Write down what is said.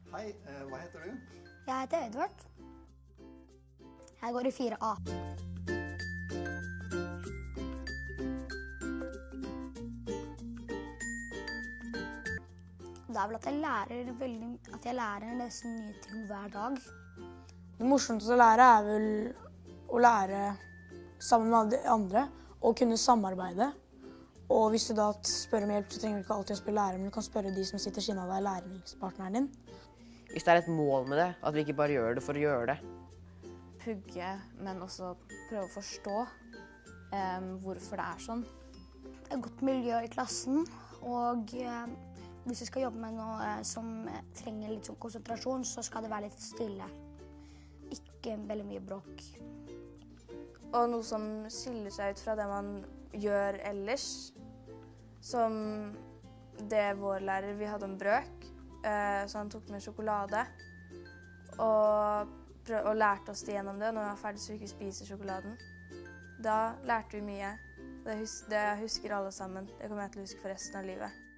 Hei, hva heter du? Jeg heter Edvard. Jeg går i 4A. Det er vel at jeg lærer nesten nye ting hver dag. Det morsomste å lære er vel å lære sammen med de andre og kunne samarbeide. Og hvis du da spør om hjelp, så trenger du ikke alltid å spørre læreren, men du kan spørre de som sitter siden av deg, læringspartneren din. Hvis det er et mål med det, at vi ikke bare gjør det for å gjøre det. Pugge, men også prøve å forstå hvorfor det er sånn. Det er et godt miljø i klassen, og hvis vi skal jobbe med noe som trenger litt sånn konsentrasjon, så skal det være litt stille. Ikke veldig mye bråk. Og noe som skiller seg ut fra det man gjør ellers, som det vår lærer, vi hadde en brøk, så han tok med sjokolade og lærte oss det gjennom det. Når vi var ferdig, så fikk vi spise sjokoladen. Da lærte vi mye. Det husker alle sammen. Det kommer jeg til å huske for resten av livet.